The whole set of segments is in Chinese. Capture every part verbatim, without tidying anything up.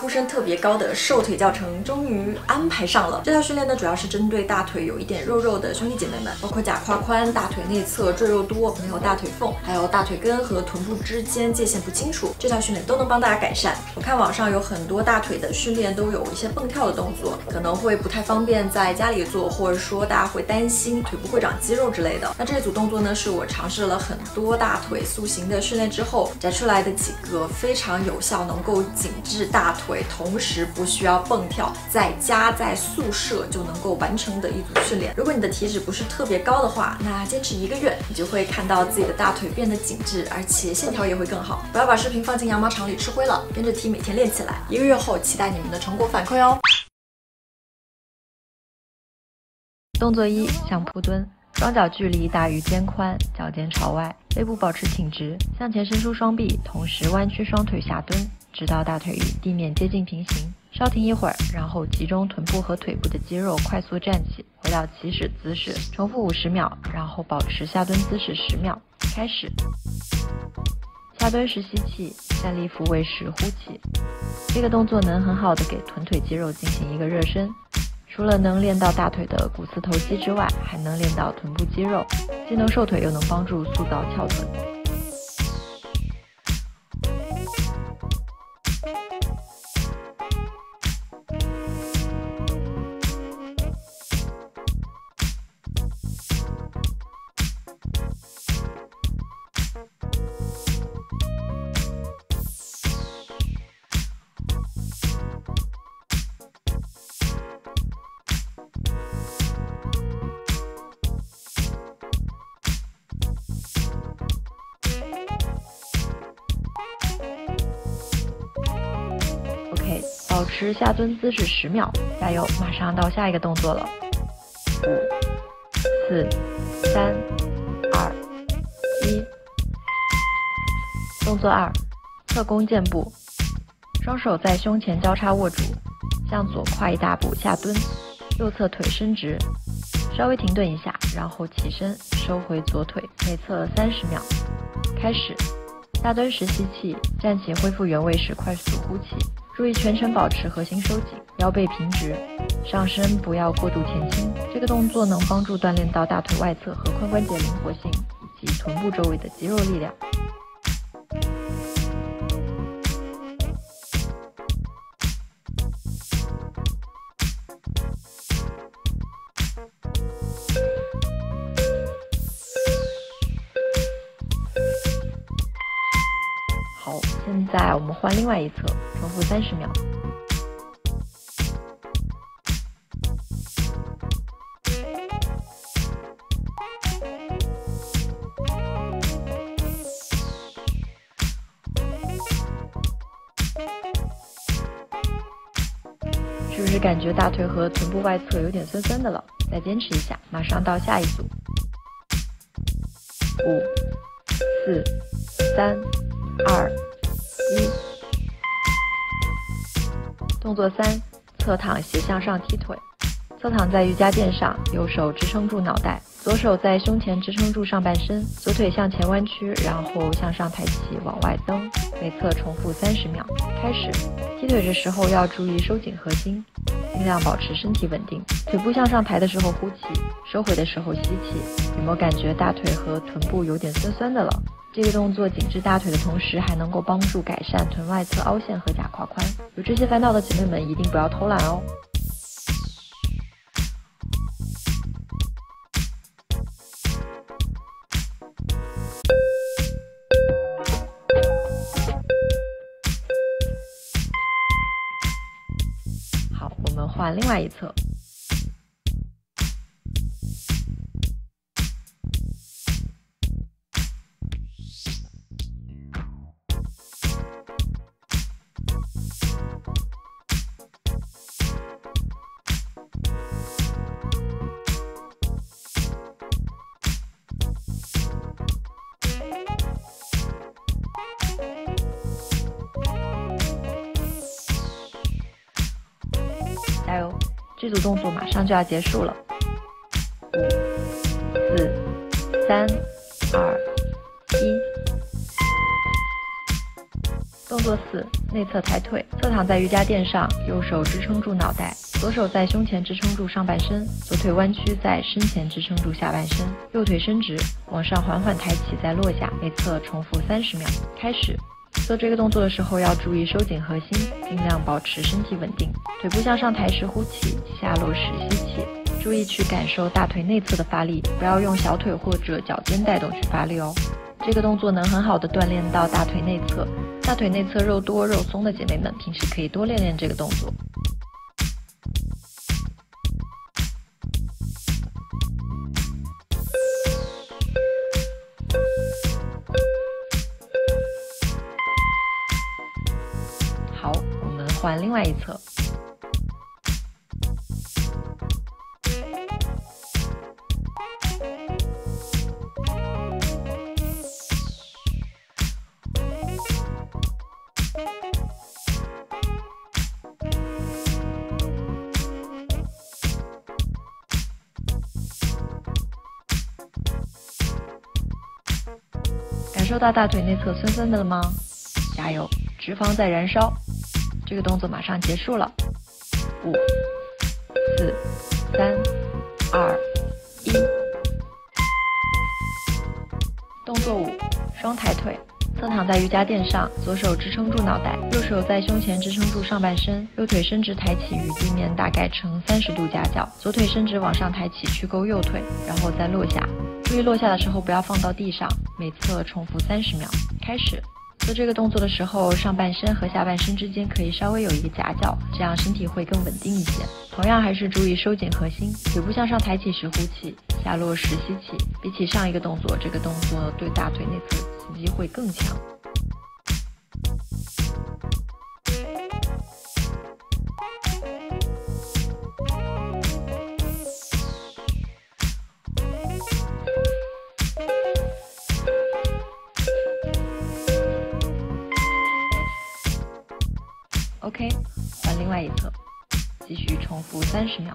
呼声特别高的瘦腿教程终于安排上了。这套训练呢，主要是针对大腿有一点肉肉的兄弟姐妹们，包括假胯宽、大腿内侧赘肉多、没有大腿缝，还有大腿根和臀部之间界限不清楚，这套训练都能帮大家改善。我看网上有很多大腿的训练都有一些蹦跳的动作，可能会不太方便在家里做，或者说大家会担心腿部会长肌肉之类的。那这一组动作呢，是我尝试了很多大腿塑形的训练之后摘出来的几个非常有效，能够紧致大腿，同时不需要蹦跳，在家在宿舍就能够完成的一组训练。如果你的体脂不是特别高的话，那坚持一个月，你就会看到自己的大腿变得紧致，而且线条也会更好。不要把视频放进羊毛厂里吃灰了，跟着 T 每天练起来，一个月后期待你们的成果反馈哦。 动作一：相扑蹲。双脚距离大于肩宽，脚尖朝外，背部保持挺直，向前伸出双臂，同时弯曲双腿下蹲，直到大腿与地面接近平行。稍停一会儿，然后集中臀部和腿部的肌肉，快速站起，回到起始姿势，重复五十秒，然后保持下蹲姿势十秒。开始。下蹲时吸气，站立扶位时呼气。这个动作能很好的给臀腿肌肉进行一个热身。除了能练到大腿的股四头肌之外，还能练到臀部肌肉，既能瘦腿又能帮助塑造翘臀。保持下蹲姿势十秒，加油！马上到下一个动作了。五、四、三、二、一。动作二：侧弓箭步。双手在胸前交叉握住，向左跨一大步下蹲，右侧腿伸直，稍微停顿一下，然后起身收回左腿，内侧三十秒。开始。下蹲时吸气，站起恢复原位时快速呼气。注意全程保持核心收紧，腰背平直，上身不要过度前倾。这个动作能帮助锻炼到大腿外侧和髋关节灵活性，以及臀部周围的肌肉力量。好，现在我们换另外一侧，重复三十秒。是不是感觉大腿和臀部外侧有点酸酸的了？再坚持一下，马上到下一组。五、四、三、二、一。动作三：侧躺斜向上踢腿。侧躺在瑜伽垫上，右手支撑住脑袋，左手在胸前支撑住上半身，左腿向前弯曲，然后向上抬起，往外蹬。每侧重复三十秒。开始。踢腿的时候要注意收紧核心，尽量保持身体稳定。腿部向上抬的时候呼气，收回的时候吸气。有没有感觉大腿和臀部有点酸酸的了？这个动作紧致大腿的同时，还能够帮助改善臀外侧凹陷和假胯宽。有这些烦恼的姐妹们一定不要偷懒哦。好，我们换另外一侧。加油！这组动作马上就要结束了。五、四、三、二、一。 动作四，内侧抬腿，侧躺在瑜伽垫上，右手支撑住脑袋，左手在胸前支撑住上半身，左腿弯曲在身前支撑住下半身，右腿伸直，往上缓缓抬起再落下，每侧重复三十秒。开始。做这个动作的时候要注意收紧核心，尽量保持身体稳定。腿部向上抬时呼气，下落时吸气。注意去感受大腿内侧的发力，不要用小腿或者脚尖带动去发力哦。这个动作能很好的锻炼到大腿内侧，大腿内侧肉多肉松的姐妹们，平时可以多练练这个动作。好，我们换另外一侧。感受到大腿内侧酸酸的了吗？加油，脂肪在燃烧。这个动作马上结束了。五、四、三、二、一。动作五，双抬腿，侧躺在瑜伽垫上，左手支撑住脑袋，右手在胸前支撑住上半身，右腿伸直抬起与地面大概呈三十度夹角，左腿伸直往上抬起去勾右腿，然后再落下。注意落下的时候不要放到地上，每侧重复三十秒。开始。做这个动作的时候，上半身和下半身之间可以稍微有一个夹角，这样身体会更稳定一些。同样还是注意收紧核心，腿部向上抬起时呼气，下落时吸气。比起上一个动作，这个动作对大腿内侧刺激会更强。OK， 换另外一侧，继续重复三十秒。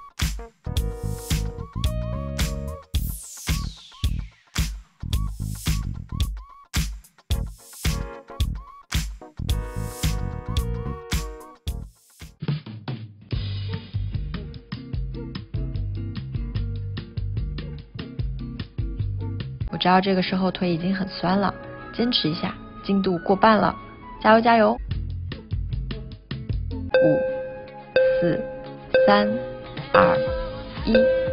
我知道这个时候腿已经很酸了，坚持一下，进度过半了，加油加油！五、四、三、二、一。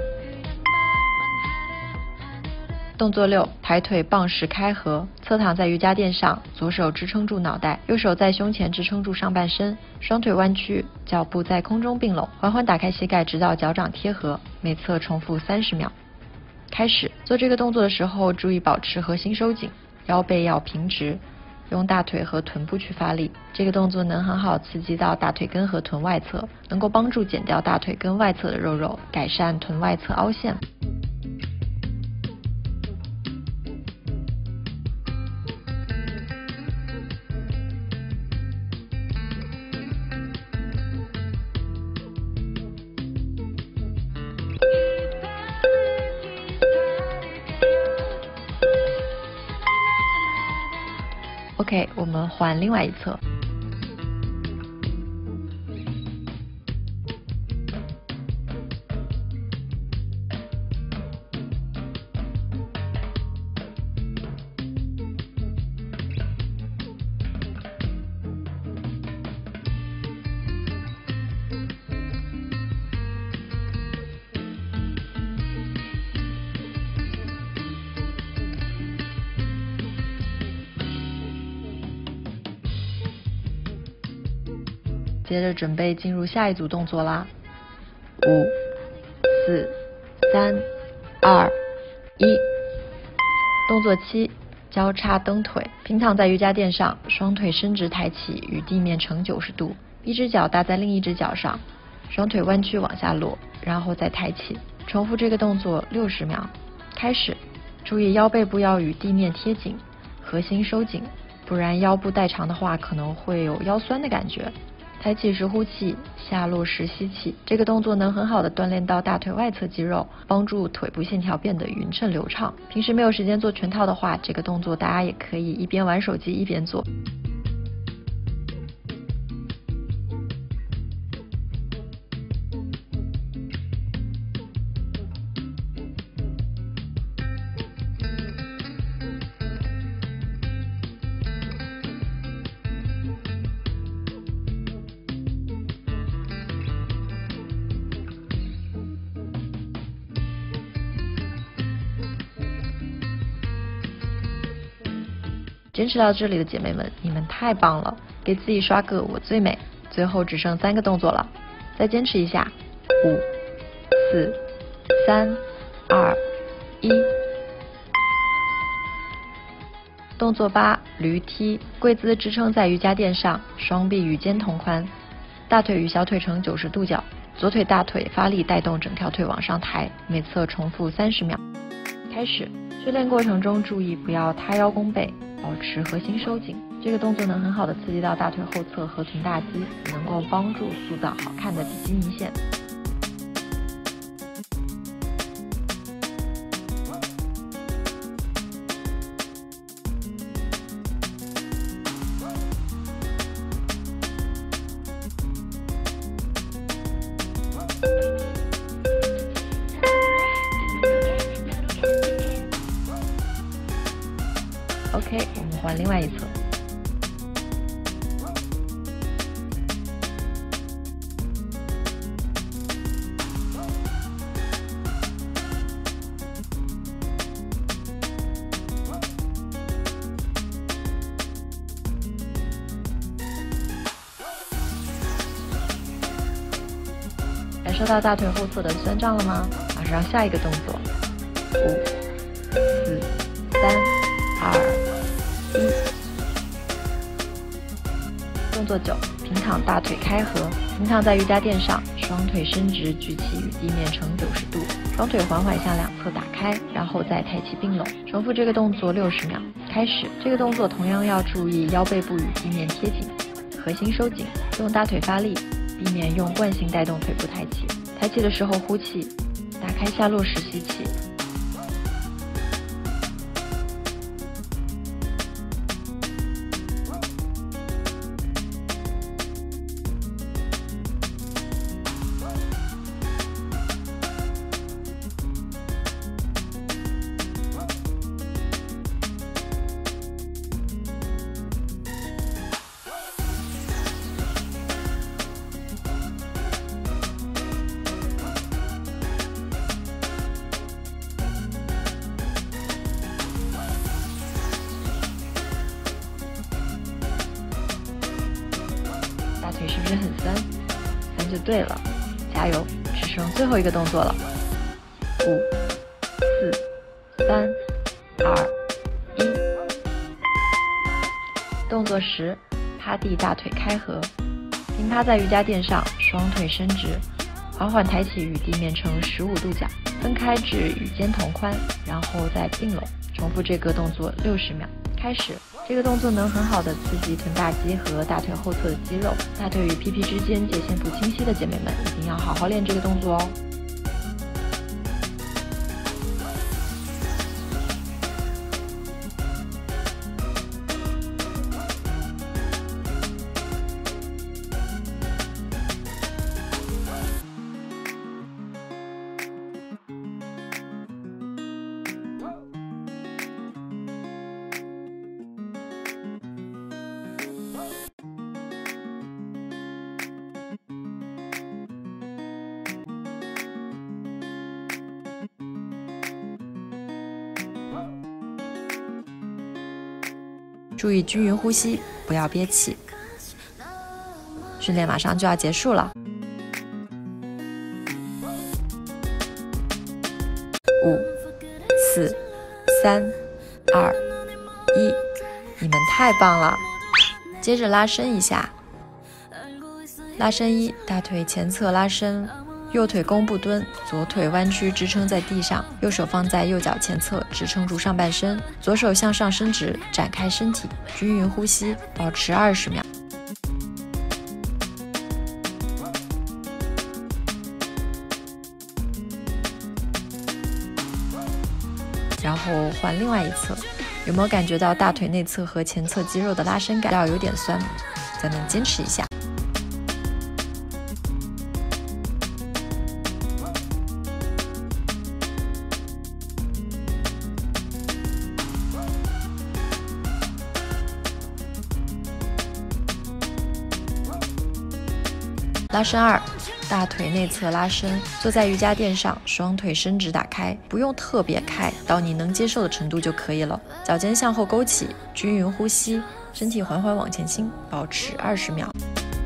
动作六，抬腿棒式开合，侧躺在瑜伽垫上，左手支撑住脑袋，右手在胸前支撑住上半身，双腿弯曲，脚步在空中并拢，缓缓打开膝盖，直到脚掌贴合，每侧重复三十秒。开始。做这个动作的时候，注意保持核心收紧，腰背要平直。用大腿和臀部去发力，这个动作能很好刺激到大腿根和臀外侧，能够帮助减掉大腿根外侧的肉肉，改善臀外侧凹陷。OK， 我们换另外一侧。接着准备进入下一组动作啦，五、四、三、二、一。动作七，交叉蹬腿，平躺在瑜伽垫上，双腿伸直抬起，与地面呈九十度，一只脚搭在另一只脚上，双腿弯曲往下落，然后再抬起。重复这个动作六十秒。开始。注意腰背部要与地面贴紧，核心收紧，不然腰部代偿的话可能会有腰酸的感觉。抬起时呼气，下落时吸气。这个动作能很好的锻炼到大腿外侧肌肉，帮助腿部线条变得匀称流畅。平时没有时间做全套的话，这个动作大家也可以一边玩手机一边做。 坚持到这里的姐妹们，你们太棒了！给自己刷个我最美。最后只剩三个动作了，再坚持一下。五、四、三、二、一。动作八：驴踢，跪姿支撑在瑜伽垫上，双臂与肩同宽，大腿与小腿呈九十度角，左腿大腿发力带动整条腿往上抬，每侧重复三十秒。开始。训练过程中注意不要塌腰弓背，保持核心收紧。这个动作能很好的刺激到大腿后侧和臀大肌，能够帮助塑造好看的比基尼线。OK， 我们换另外一侧。感受到大腿后侧的酸胀了吗？马上下一个动作，五、四、三、二。动作九，平躺大腿开合，平躺在瑜伽垫上，双腿伸直，举起与地面呈九十度，双腿缓缓向两侧打开，然后再抬起并拢，重复这个动作六十秒。开始。这个动作同样要注意腰背部与地面贴紧，核心收紧，用大腿发力，避免用惯性带动腿部抬起。抬起的时候呼气，打开下落时吸气。大腿是不是很酸？酸就对了，加油！只剩最后一个动作了，五、四、三、二、一。动作十，趴地大腿开合，平趴在瑜伽垫上，双腿伸直，缓缓抬起与地面呈十五度角，分开至与肩同宽，然后再并拢，重复这个动作六十秒。开始。这个动作能很好的刺激臀大肌和大腿后侧的肌肉，大腿与屁屁之间界限不清晰的姐妹们，一定要好好练这个动作哦。注意均匀呼吸，不要憋气。训练马上就要结束了。五、四、三、二、一，你们太棒了！接着拉伸一下。拉伸一，大腿前侧拉伸。右腿弓步蹲，左腿弯曲支撑在地上，右手放在右脚前侧支撑住上半身，左手向上伸直，展开身体，均匀呼吸，保持二十秒。然后换另外一侧，有没有感觉到大腿内侧和前侧肌肉的拉伸感要有点酸？咱们坚持一下。拉伸二， 大腿内侧拉伸，坐在瑜伽垫上，双腿伸直打开，不用特别开，到你能接受的程度就可以了。脚尖向后勾起，均匀呼吸，身体缓缓往前倾，保持二十秒。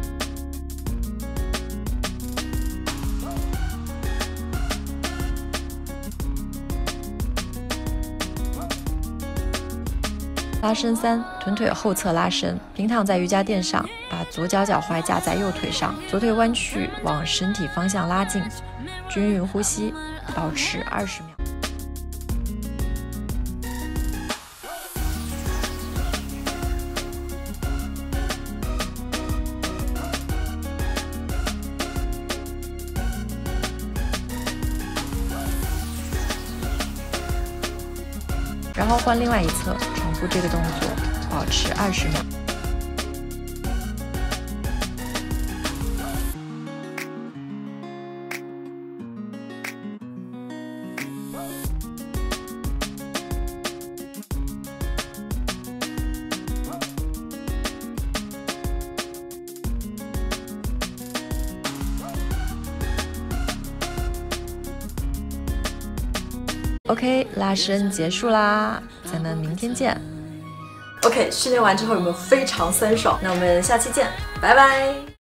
拉伸三，臀腿后侧拉伸，平躺在瑜伽垫上，把左脚脚踝架在右腿上，左腿弯曲往身体方向拉近，均匀呼吸，保持二十秒。然后换另外一侧，重复这个动作，保持二十秒。OK， 拉伸结束啦，咱们明天见。 OK， 训练完之后有没有非常酸爽？那我们下期见，拜拜。